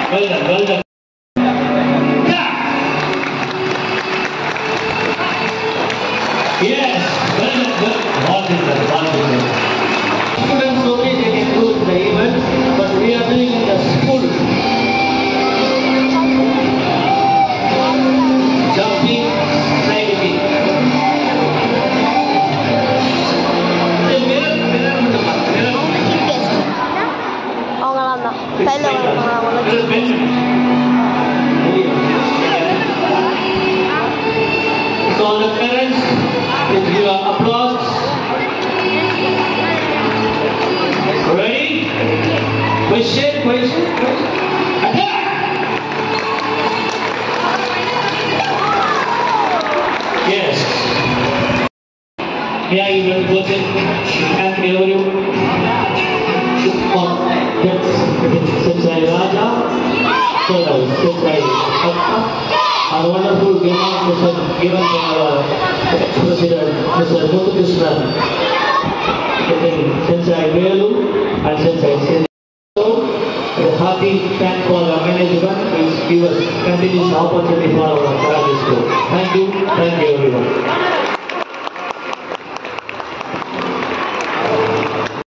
Well done, well done. Yes, well done, well done. What is that? What is that? Students only they can do the event, but we are doing in the school. Jumping, sliding. Oo nga lang na. Tayo lang ang mga wala. So all the parents, please give an applause. Ready? Question. Attack! Yes. Yeah, you will go to and everyone. Sensei Raja, Sensei our wonderful game given by our President, Mr. Muthukrishnan, Sensei Velu and Sensei Sensei. So, a hearty thank for the management is give us continuous opportunity for our Karate school. Thank you everyone.